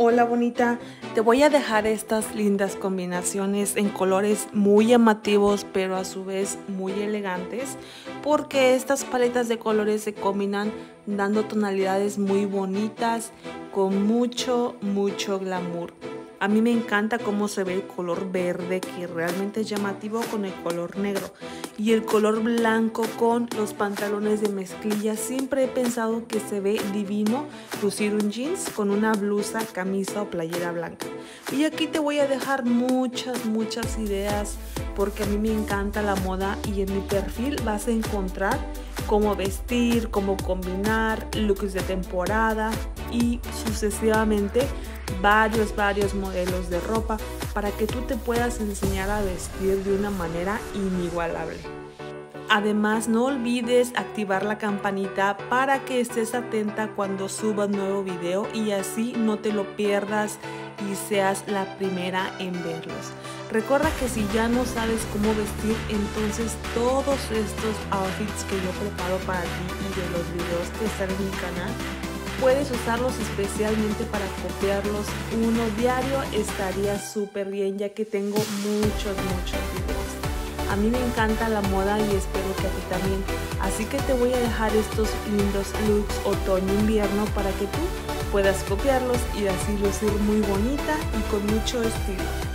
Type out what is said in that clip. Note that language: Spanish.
Hola bonita, te voy a dejar estas lindas combinaciones en colores muy llamativos pero a su vez muy elegantes, porque estas paletas de colores se combinan dando tonalidades muy bonitas con mucho glamour. A mí me encanta cómo se ve el color verde, que realmente es llamativo, con el color negro, y el color blanco con los pantalones de mezclilla. Siempre he pensado que se ve divino lucir un jeans con una blusa, camisa o playera blanca. Y aquí te voy a dejar muchas ideas, porque a mí me encanta la moda y en mi perfil vas a encontrar cómo vestir, cómo combinar, looks de temporada y sucesivamente varios modelos de ropa para que tú te puedas enseñar a vestir de una manera inigualable. Además, no olvides activar la campanita para que estés atenta cuando suba un nuevo video y así no te lo pierdas y seas la primera en verlos. Recuerda que si ya no sabes cómo vestir, entonces todos estos outfits que yo preparo para ti y de los videos que están en mi canal, puedes usarlos especialmente para copiarlos uno diario. Estaría súper bien, ya que tengo muchos videos. A mí me encanta la moda y espero que a ti también. Así que te voy a dejar estos lindos looks otoño-invierno para que tú puedas copiarlos y así lucir muy bonita y con mucho estilo.